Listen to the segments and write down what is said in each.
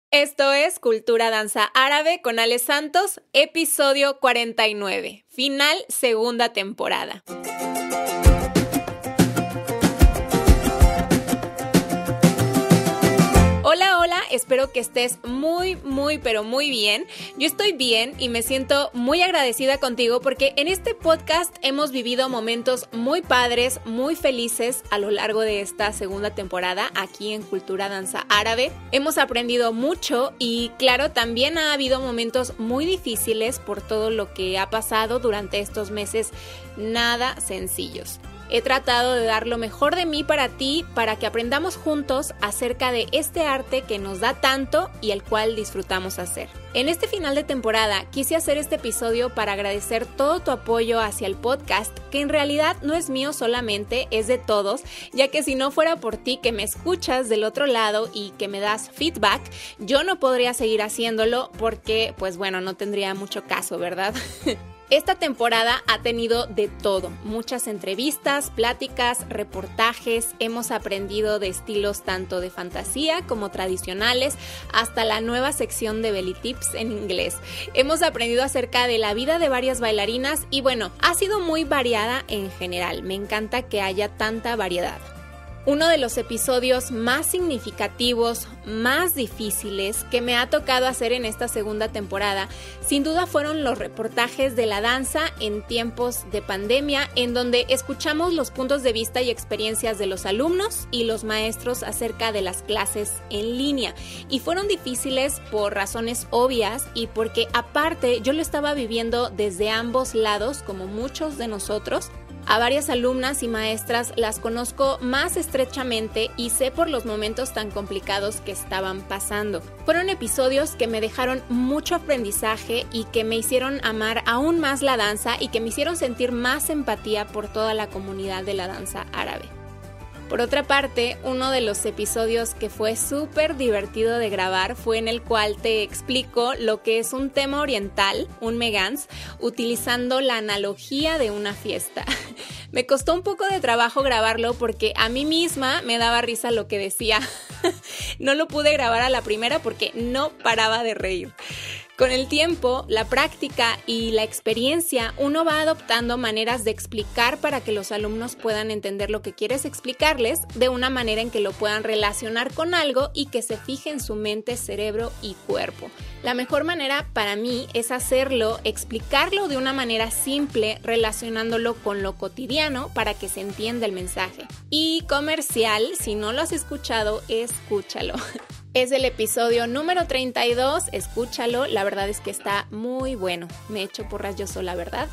Esto es Cultura Danza Árabe con Ale Santos, episodio 49, final segunda temporada. Hola, espero que estés muy bien. Yo estoy bien y me siento muy agradecida contigo porque en este podcast hemos vivido momentos muy padres, muy felices a lo largo de esta segunda temporada aquí en Cultura Danza Árabe. Hemos aprendido mucho y claro, también ha habido momentos muy difíciles por todo lo que ha pasado durante estos meses nada sencillos. He tratado de dar lo mejor de mí para ti, para que aprendamos juntos acerca de este arte que nos da tanto y el cual disfrutamos hacer. En este final de temporada quise hacer este episodio para agradecer todo tu apoyo hacia el podcast, que en realidad no es mío solamente, es de todos, ya que si no fuera por ti que me escuchas del otro lado y que me das feedback, yo no podría seguir haciéndolo porque, pues bueno, no tendría mucho caso, ¿verdad? Esta temporada ha tenido de todo, muchas entrevistas, pláticas, reportajes, hemos aprendido de estilos tanto de fantasía como tradicionales, hasta la nueva sección de belly tips en inglés. Hemos aprendido acerca de la vida de varias bailarinas y bueno, ha sido muy variada en general, me encanta que haya tanta variedad. Uno de los episodios más significativos, más difíciles que me ha tocado hacer en esta segunda temporada, sin duda fueron los reportajes de la danza en tiempos de pandemia, en donde escuchamos los puntos de vista y experiencias de los alumnos y los maestros acerca de las clases en línea. Y fueron difíciles por razones obvias y porque aparte yo lo estaba viviendo desde ambos lados, como muchos de nosotros. A varias alumnas y maestras las conozco más estrechamente y sé por los momentos tan complicados que estaban pasando. Fueron episodios que me dejaron mucho aprendizaje y que me hicieron amar aún más la danza y que me hicieron sentir más empatía por toda la comunidad de la danza árabe. Por otra parte, uno de los episodios que fue súper divertido de grabar fue en el cual te explico lo que es un tema oriental, un megans, utilizando la analogía de una fiesta. Me costó un poco de trabajo grabarlo porque a mí misma me daba risa lo que decía. No lo pude grabar a la primera porque no paraba de reír. Con el tiempo, la práctica y la experiencia, uno va adoptando maneras de explicar para que los alumnos puedan entender lo que quieres explicarles de una manera en que lo puedan relacionar con algo y que se fije en su mente, cerebro y cuerpo. La mejor manera para mí es hacerlo, explicarlo de una manera simple, relacionándolo con lo cotidiano para que se entienda el mensaje. Y comercial, si no lo has escuchado, escúchalo. Es el episodio número 32, escúchalo, la verdad es que está muy bueno, me echo porras yo sola, ¿verdad?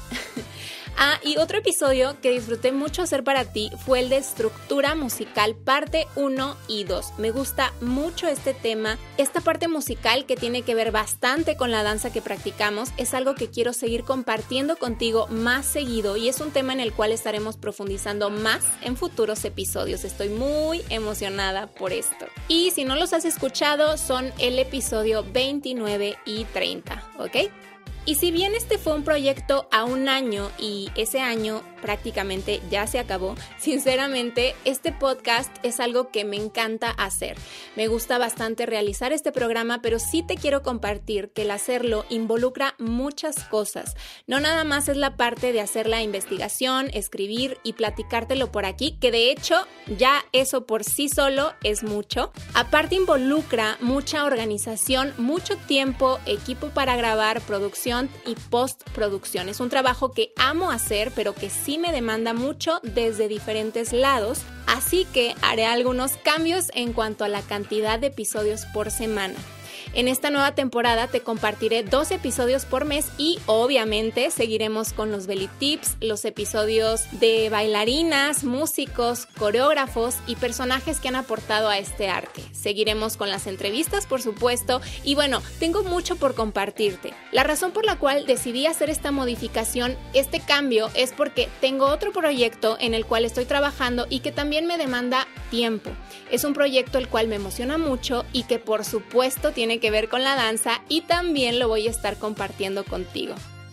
Y otro episodio que disfruté mucho hacer para ti fue el de estructura musical parte 1 y 2. Me gusta mucho este tema, esta parte musical que tiene que ver bastante con la danza que practicamos, es algo que quiero seguir compartiendo contigo más seguido y es un tema en el cual estaremos profundizando más en futuros episodios. Estoy muy emocionada por esto. Y si no los has escuchado, son el episodio 29 y 30, ¿ok? Y si bien este fue un proyecto a un año y ese año prácticamente ya se acabó, sinceramente este podcast es algo que me encanta hacer. Me gusta bastante realizar este programa, pero sí te quiero compartir que el hacerlo involucra muchas cosas. No nada más es la parte de hacer la investigación, escribir y platicártelo por aquí, que de hecho ya eso por sí solo es mucho. Aparte involucra mucha organización, mucho tiempo, equipo para grabar, producción y postproducción. Es un trabajo que amo hacer, pero que sí me demanda mucho desde diferentes lados, así que haré algunos cambios en cuanto a la cantidad de episodios por semana. En esta nueva temporada te compartiré 2 episodios por mes y obviamente seguiremos con los belly tips, los episodios de bailarinas, músicos, coreógrafos y personajes que han aportado a este arte. Seguiremos con las entrevistas, por supuesto, y bueno, tengo mucho por compartirte. La razón por la cual decidí hacer esta modificación, este cambio, es porque tengo otro proyecto en el cual estoy trabajando y que también me demanda tiempo. Es un proyecto el cual me emociona mucho y que por supuesto tiene que ver con la danza y también lo voy a estar compartiendo contigo.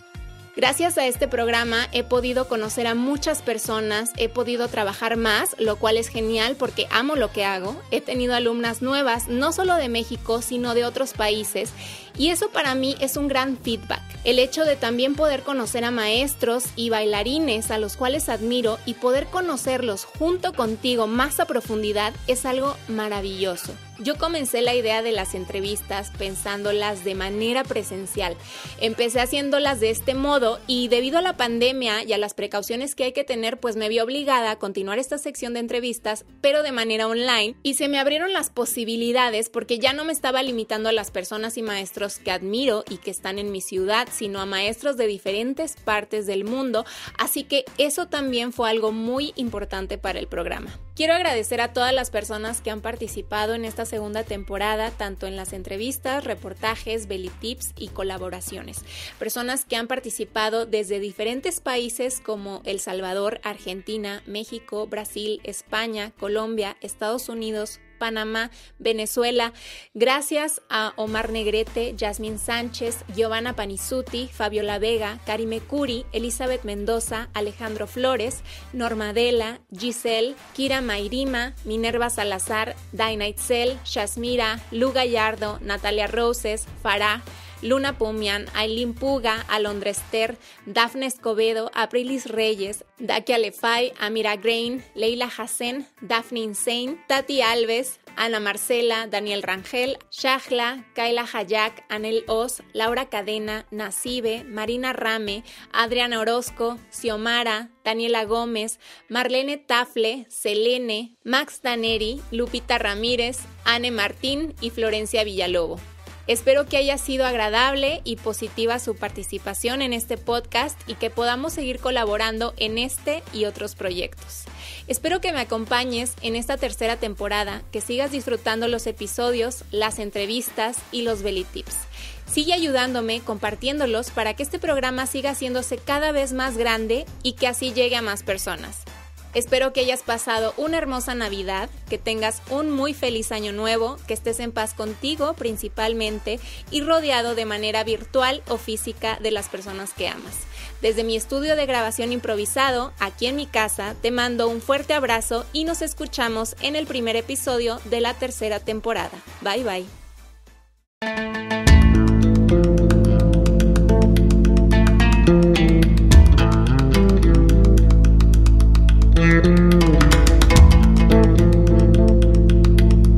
Gracias a este programa he podido conocer a muchas personas, he podido trabajar más, lo cual es genial porque amo lo que hago. He tenido alumnas nuevas, no solo de México, sino de otros países, y eso para mí es un gran feedback. El hecho de también poder conocer a maestros y bailarines a los cuales admiro y poder conocerlos junto contigo más a profundidad es algo maravilloso. Yo comencé la idea de las entrevistas pensándolas de manera presencial. Empecé haciéndolas de este modo y debido a la pandemia y a las precauciones que hay que tener, pues me vi obligada a continuar esta sección de entrevistas, pero de manera online, y se me abrieron las posibilidades porque ya no me estaba limitando a las personas y maestros que admiro y que están en mi ciudad, sino a maestros de diferentes partes del mundo, así que eso también fue algo muy importante para el programa. Quiero agradecer a todas las personas que han participado en esta segunda temporada, tanto en las entrevistas, reportajes, belly tips y colaboraciones. Personas que han participado desde diferentes países como El Salvador, Argentina, México, Brasil, España, Colombia, Estados Unidos, Panamá, Venezuela. Gracias a Omar Negrete, Yasmín Sánchez, Giovanna Panizuti, Fabiola Vega, Karime Curi, Elizabeth Mendoza, Alejandro Flores, Norma Adela, Giselle, Kira Mairima, Minerva Salazar, Daina Itzel, Shasmira, Lu Gallardo, Natalia Roses, Farah, Luna Pumian, Aileen Puga, Alondra Esther, Dafne Escobedo, Aprilis Reyes, Dakia Lefay, Amira Grain, Leila Hassen, Daphne Insane, Tati Alves, Ana Marcela, Daniel Rangel, Shahla, Kaila Hayak, Anel Oz, Laura Cadena, Nasibe, Marina Rame, Adriana Orozco, Xiomara, Daniela Gómez, Marlene Tafle, Selene, Max Daneri, Lupita Ramírez, Anne Martín y Florencia Villalobo. Espero que haya sido agradable y positiva su participación en este podcast y que podamos seguir colaborando en este y otros proyectos. Espero que me acompañes en esta tercera temporada, que sigas disfrutando los episodios, las entrevistas y los belly tips. Sigue ayudándome compartiéndolos para que este programa siga haciéndose cada vez más grande y que así llegue a más personas. Espero que hayas pasado una hermosa Navidad, que tengas un muy feliz año nuevo, que estés en paz contigo principalmente y rodeado de manera virtual o física de las personas que amas. Desde mi estudio de grabación improvisado, aquí en mi casa, te mando un fuerte abrazo y nos escuchamos en el primer episodio de la tercera temporada. Bye bye.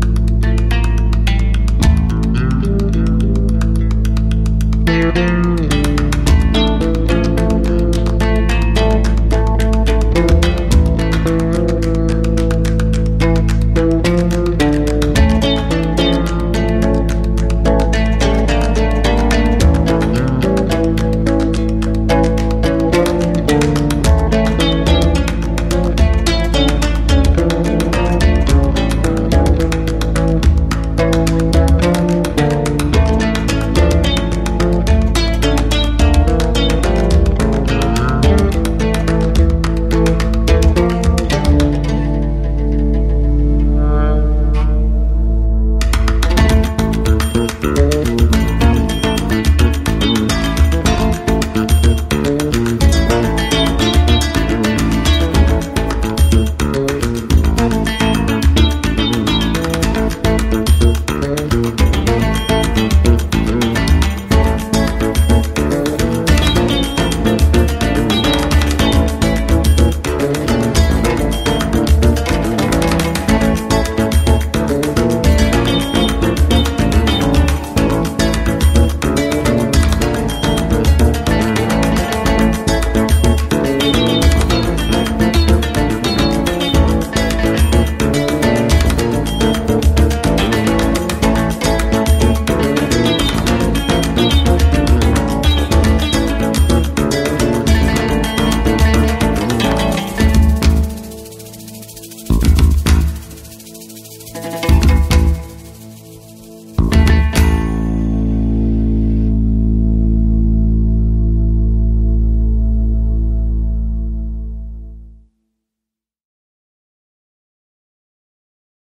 Thank you.